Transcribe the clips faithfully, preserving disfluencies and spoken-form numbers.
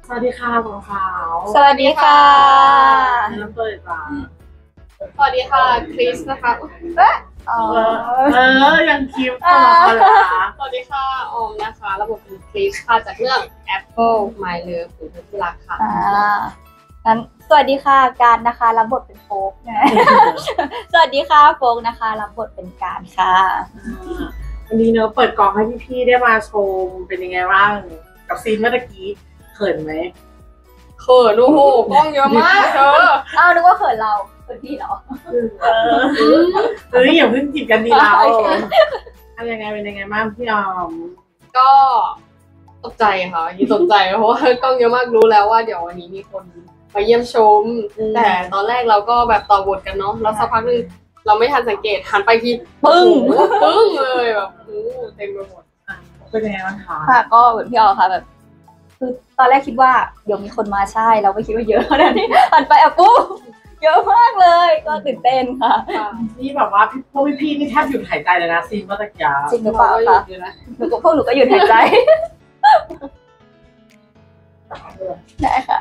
สวัสดีค่ะของขาวสวัสดีค่ะเริ่มต้นเลยจ้าสวัสดีค่ะคริสนะคะเอ๊ะอ๋อเออยังคิวตัวละครเลยค่ะสวัสดีค่ะออมนะคะระบบเป็นคริสค่ะจากเรื่อง Apple My Love หรือเพื่อนที่รักค่ะอ่างั้นสวัสดีค่ะการนะคะรับบทเป็นโฟกนะ สวัสดีค่ะโฟกนะคะรับบทเป็นการค่ะวันนี้เนอะเปิดกล่องให้พี่ๆได้มาชมเป็นยังไงบ้างกับซีนเมื่อกี้เขินไหมเขินโอ้โหกล้องเยอะมากเธออ้าวนึกว่าเขินเราเขินพี่เหรอเออเฮ้ยอย่าเพิ่งจีบกันดีเราอะไรยังไงเป็นยังไงบ้างพี่ออมก็ตกใจค่ะยิ่งตกใจเพราะว่ากล้องเยอะมากรู้แล้วว่าเดี๋ยววันนี้มีคนมาเยี่ยมชมแต่ตอนแรกเราก็แบบต่อบทกันเนาะแล้วสักพักนึงเราไม่ทันสังเกตหันไปทีปึ้งปึ้งเลยแบบโอ้เต็มไปหมดเป็นยังไงบ้างคะค่ะก็เหมือนพี่ออค่ะแบบคือตอนแรกคิดว่าเดี๋ยวมีคนมาใช่เราไม่คิดว่าเยอะขนาดนี้หันไปอ่ะปุ๊บเยอะมากเลยก็ตื่นเต้นค่ะนี่แบบว่าพวกพี่ๆนี่แทบหยุดหายใจเลยนะซีนเมื่อกี้จริงหรือเปล่าคะหนูกับพวกหนูก็หยุดหายใจได้ค่ะ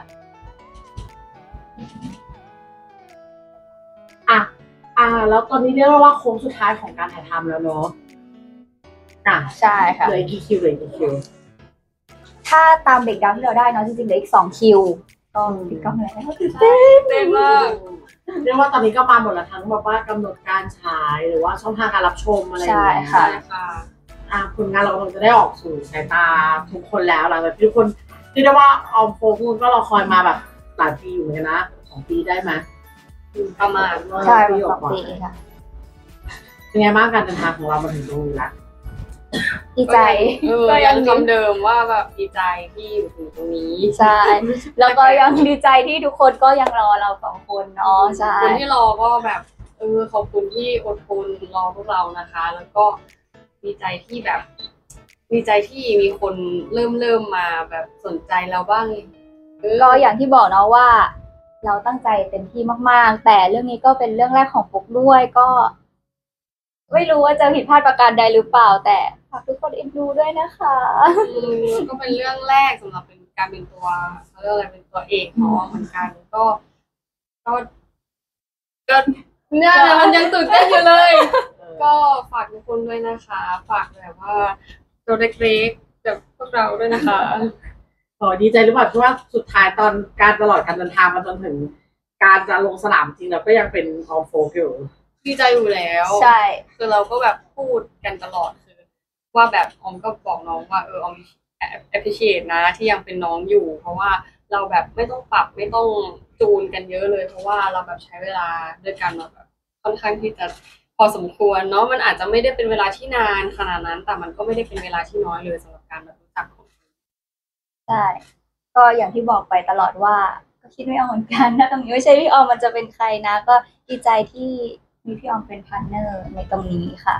อ่ะอ่าแล้วตอนนี้เรียกว่าโค้งสุดท้ายของการถ่ายทำแล้วเนาะอ่ะใช่ค่ะเหลือกี่คิวเหลือกี่คิวถ้าตามเบรกดาวน์ที่เราได้เนาะจริงๆเหลืออีกสองคิวก็ปิดกล้องเลยนะคะตื่นเต้นเต้นมากเรียกว่าตอนนี้ก็มาหมดแล้วทั้งแบบว่ากำหนดการฉายหรือว่าช่องทางการรับชมอะไรอย่างเงี้ยใช่ค่ะอ่ะผลงานเรากำลังจะได้ออกสู่สายตาทุกคนแล้วหลังจากที่ทุกคนเรียกได้ว่าออมโฟกุนก็รอคอยมาแบบหลายปีอยู่เหมือนกันนะสองปีได้ไหมประมาณใช่สองปีค่ะเป็นไงบ้างการเดินทางของเรามาถึงตรงนี้ละดีใจก็ยังคำเดิมว่าแบบดีใจที่อยู่ถึงตรงนี้ใช่แล้วก็ยังดีใจที่ทุกคนก็ยังรอเราสองคนเนาะใช่คนที่รอก็แบบเออขอบคุณที่อดทนรอพวกเรานะคะแล้วก็ดีใจที่แบบดีใจที่มีคนเริ่มเริ่มมาแบบสนใจเราบ้างก็อย่างที่บอกเนาะว่าเราตั้งใจเต็มที่มากๆแต่เรื่องนี้ก็เป็นเรื่องแรกของปุ๊กด้วยก็ไม่รู้ว่าจะผิดพลาดประการใดหรือเปล่าแต่ฝากทุกคนเอ็นดูด้วยนะคะก็เป็นเรื่องแรกสำหรับเป็นการเป็นตัวเขาเรียกอะไรเป็นตัวเอกเนาะเหมือนกันก็ก็ก็เนี่ยมันยังตื่นเต้นอยู่เลยก็ฝากทุกคนด้วยนะคะฝากแบบว่าตัวเล็กๆแบบพวกเราด้วยนะคะโอ้ดีใจหรือเปล่าเพราะว่าสุดท้ายตอนการตลอดการเดินทางมาจนถึงการจะลงสนามจริงเราก็ยังเป็นออมโฟกอยู่ดีใจอยู่แล้วใช่คือเราก็แบบพูดกันตลอดคือว่าแบบออมก็บอกน้องว่าเออออม appreciate นะที่ยังเป็นน้องอยู่เพราะว่าเราแบบไม่ต้องปรับไม่ต้องจูนกันเยอะเลยเพราะว่าเราแบบใช้เวลาด้วยกันมาแบบค่อนข้างที่จะพอสมควรเนาะมันอาจจะไม่ได้เป็นเวลาที่นานขนาดนั้นแต่มันก็ไม่ได้เป็นเวลาที่น้อยเลยสำหรับการแบบรู้จักของใช่ก็อย่างที่บอกไปตลอดว่าก็คิดไม่ออกเหมือนกันถ้าตรงนี้ไม่ใช่พี่ออมมันจะเป็นใครนะก็ดีใจที่มีพี่ออมเป็นพาร์ทเนอร์ในตรงนี้ค่ะ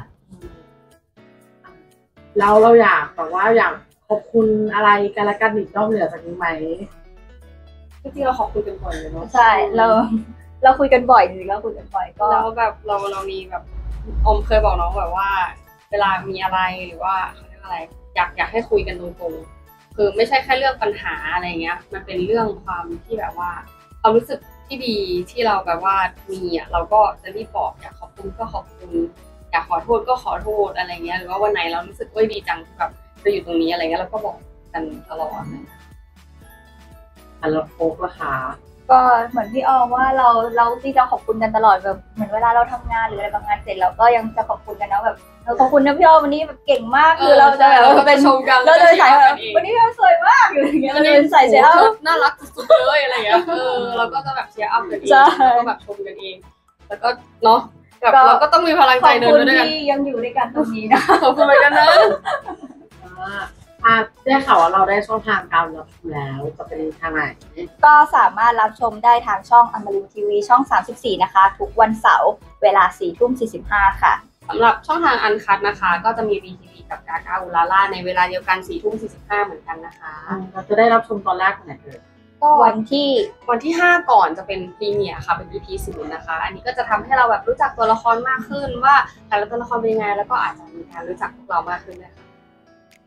แล้วเราอยากแบบว่าอยากขอบคุณอะไรกันละกันอีกนอกเหนือจากนี้ไหมจริงๆเราขอบคุณกันบ่อยเลยเนาะใช่เราเราคุยกันบ่อยจริงๆเราคุยกันบ่อยก็แล้วแบบเราเรามีแบบออมเคยบอกน้องแบบว่าเวลามีอะไรหรือว่าเขาเรียกอะไรอยากอยากให้คุยกันตรงๆคือไม่ใช่แค่เรื่องปัญหาอะไรเงี้ยมันเป็นเรื่องความที่แบบว่าความรู้สึกที่ดีที่เราแบบว่ามีอ่ะเราก็จะรีบบอกอยากขอบคุณก็ขอบคุณอยากขอโทษก็ขอโทษอะไรเงี้ยหรือว่าวันไหนเรารู้สึกว่าดีจังที่แบบเราอยู่ตรงนี้อะไรเงี้ยเราก็บอกกันตลอดเลยอันละโฟกละค่ะก็เหมือนพี่ออมว่าเราเราที่จะขอบคุณกันตลอดแบบเหมือนเวลาเราทำงานหรืออะไรบางงานเสร็จเราก็ยังจะขอบคุณกันนะแบบเราขอบคุณนะพี่ออมวันนี้แบบเก่งมากคือเราจะแบบเป็นชมกันเราจะใส่แบบวันนี้พี่ออมสวยมากอยู่อย่างเงี้ยเราเป็นใส่เชียร์อัพน่ารักสุดๆเลยอะไรเงี้ยเออเราก็จะแบบเชียร์อัพกันเองแล้วก็แบบชมกันเองแล้วก็เนาะแบบเราก็ต้องมีพลังใจเดินด้วยกันที่ยังอยู่ด้วยกันตรงนี้นะขอบคุณเหมือนกันนะอ่าได้ข่าวว่าเราได้ช่องทางการรับชมแล้วจะเป็นทางไหนก็สามารถรับชมได้ทางช่องอมรินทร์ทีวีช่องสามสิบสี่นะคะทุกวันเสาร์เวลาสี่ทุ่มสี่สิบห้าค่ะสำหรับช่องทางอันคัทนะคะก็จะมี วี ที วี กับกากาอุลาล่าในเวลาเดียวกันสี่ทุ่มสี่สิบห้าเหมือนกันนะคะเราจะได้รับชมตอนแรกวันไหนเอ่ยก็วันที่วันที่ห้าก่อนจะเป็นพรีเมียร์ค่ะเป็น อี พี ศูนย์นะคะอันนี้ก็จะทำให้เราแบบรู้จักตัวละครมากขึ้นว่าแต่ละตัวละครเป็นยังไงแล้วก็อาจจะมีการรู้จักพวกเรามากขึ้นด้วยค่ะ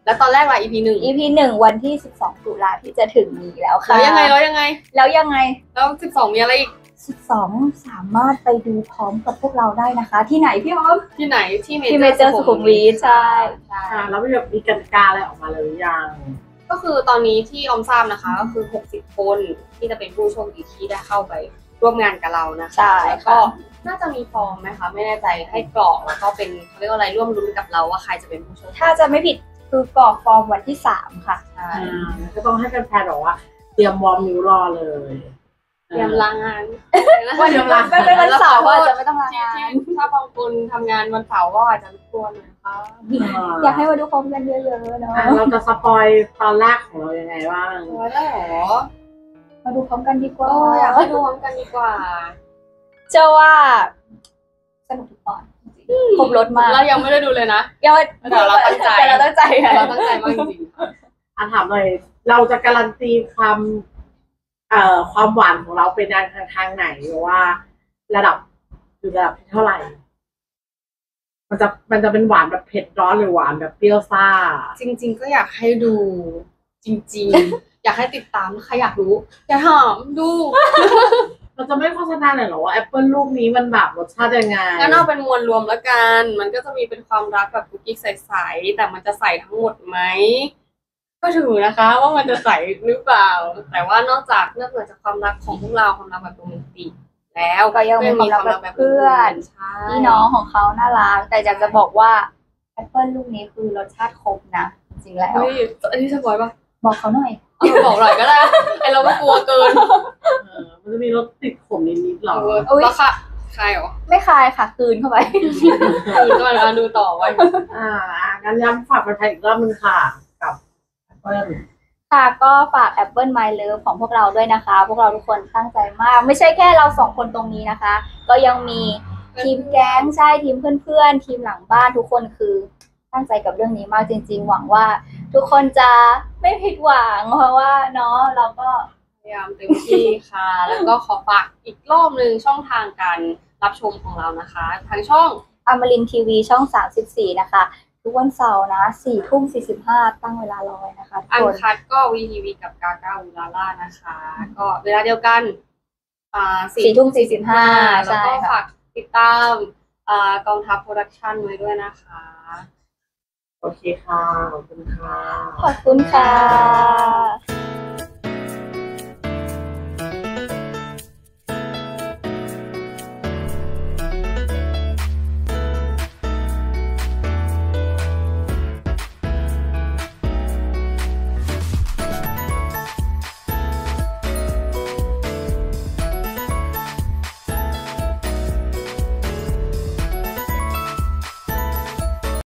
แล้วตอนแรกล่ะ อี พี หนึ่งอี พี หนึ่งวันที่สิบสองตุลาที่จะถึงนี้แล้วค่ะแล้วยังไงแล้วยังไงแล้วยังไงแล้วสิบสองมีอะไรอีกสิบสองสามารถไปดูพร้อมกับพวกเราได้นะคะ ที่ไหนพี่ออมที่ไหนที่ที่เมเจอร์สุขุมวิทใช่ใช่อ่าแล้วมีแบบมีกติกาอะไรออกมาเลยหรือยังก็คือตอนนี้ที่ออมทราบนะคะ ก็คือหกสิบคนที่จะเป็นผู้โชคดีที่ได้เข้าไปร่วมงานกับเรานะคะใช่แล้วค่ะก็น่าจะมีฟอร์มไหมคะไม่แน่ใจให้กรอกแล้วก็เป็นเขาเรียกว่าอะไรร่วมลุ้นกับเราว่าใครจะเป็นผู้โชคดีถ้าจะไม่ผิดคือกรอกฟอร์มวันที่สามค่ะใช่อ่าก็ต้องให้แฟนๆบอกว่าเตรียมวอร์มนิ้วรอเลยเตรียมลางานวันนี้มันเป็นวันเสาร์อาจจะไม่ต้องลางานที่ถ้าบางคนทำงานวันเสาร์ก็อาจจะรบกวนนะคะอยากให้มาดูพร้อมกันเยอะๆเนาะอ่ะเราจะสปอยตอนแรกของเรายังไงบ้างโอ้ยได้เหรอมาดูพร้อมกันดีกว่าโอ้อยากให้ดูพร้อมกันดีกว่าเชื่อว่าสนุกทุกตอนครบรถมากเรายังไม่ได้ดูเลยนะยังไม่แต่เราตั้งใจแต่เราตั้งใจแต่ค่ะเราตั้งใจมากจริงอ่ะถามเลยเราจะการันตีความเอ่อความหวานของเราเป็นทางทางไหนหรือว่า ระดับอยู่ระดับที่เท่าไหร่ มันจะมันจะเป็นหวานแบบเผ็ดร้อนหรือหวานแบบเปรี้ยวซ่าๆจริง ๆ ก็อยากให้ดูจริง ๆ อยากให้ติดตามใครอยากรู้อย่าถามดูเราจะไม่โฆษณาเลยเหรอว่าแอปเปิลลูกนี้มันแบบรสชาติยังไงงั้นเอาเป็นมวลรวมแล้วกัน มันก็จะมีเป็นความรักแบบกุ๊กกิ๊กใสๆแต่มันจะใส่ทั้งหมดไหมก็ถือนะคะ ว่ามันจะใสหรือเปล่า แต่ว่านอกจากนอกเหนือจากความรักของพวกเราความรักแบบโรแมนติกแล้วก็ยังมีความรักแบบเพื่อนใช่พี่น้องของเขาน่ารักแต่อยากจะบอกว่าแอปเปิลลูกนี้คือรสชาติครบนะจริงๆแล้วเฮ้ยอันนี้สปอยปะบอกเขาหน่อยเอาบอกหน่อยก็ได้ไอเราก็กลัวเกินเออมันจะมีรสติดขมนิดๆหรอเออแล้วค่ะใครเหรอไม่คายค่ะกลืนเข้าไปคือก็มาดูต่อไว้อ่างั้นย้ำฝากไปไทยอีกรอบนึงค่ะ กับแอปเปิลค่ะก็ฝาก Apple My Love ของพวกเราด้วยนะคะ พวกเราทุกคนตั้งใจมาก ไม่ใช่แค่เราสองคนตรงนี้นะคะ ก็ยังมีทีมแก๊งใช่ทีมเพื่อนๆ ทีมหลังบ้านทุกคนคือตั้งใจกับเรื่องนี้มากจริงๆ หวังว่าทุกคนจะไม่ผิดหวังเพราะว่าเนาะเราก็พยายามเต็มที่ค่ะ แล้วก็ขอฝากอีกรอบหนึ่งช่องทางการรับชมของเรานะคะทางช่องอมรินทีวีช่องสามสิบสี่นะคะ ทุกวันเสาร์นะสี่ทุ่มสี่สิบห้าตั้งเวลารอไว้นะคะทุกอันคนคัดก็วีทีวีกับกาก้าอูลาล่านะคะ ก็เวลาเดียวกันอ่าสี่ทุ่มสี่สิบห้าแล้วใช่ก็ค่ะฝากติดตามอ่ากองทัพโปรดักชั่นไว้ด้วยนะคะโอเคค่ะ ขอบคุณค่ะขอบคุณค่ะ